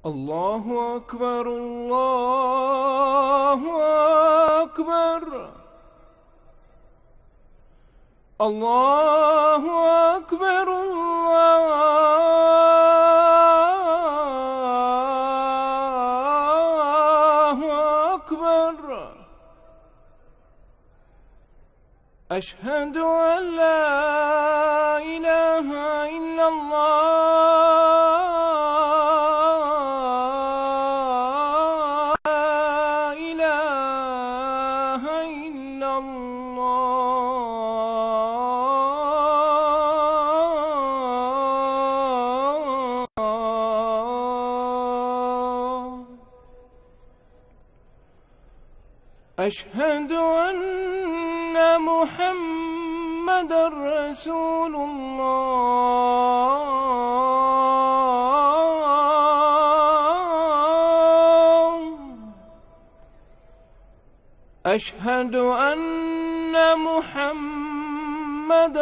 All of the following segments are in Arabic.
الله أكبر الله أكبر الله أكبر الله أكبر. أشهد أن لا إله إلا الله لا إله إلا الله. أشهد أن محمد رسول الله. أشهد أن محمد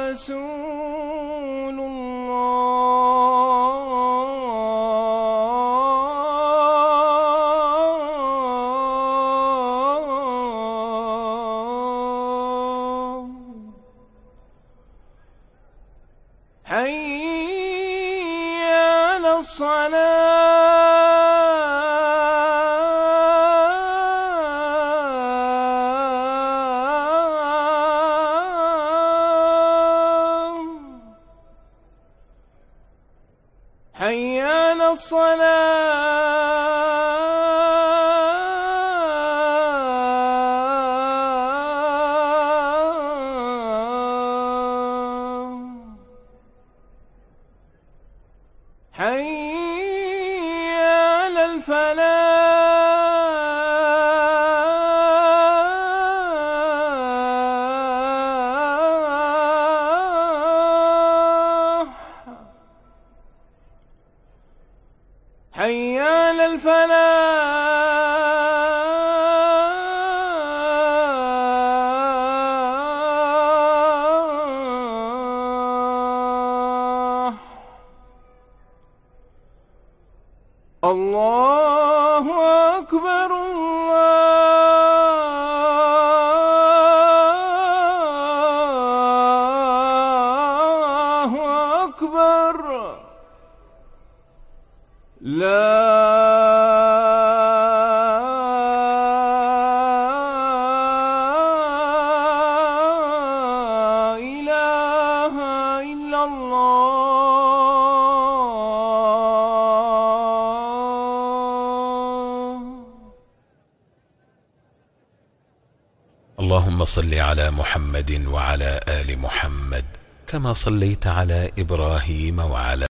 رسول الله. حي على الصلاة. حي على الصلاة. حي على الفلاح. حي على الفلاح. الله أكبر الله أكبر. لا إله إلا الله. اللهم صل على محمد وعلى آل محمد كما صليت على إبراهيم وعلى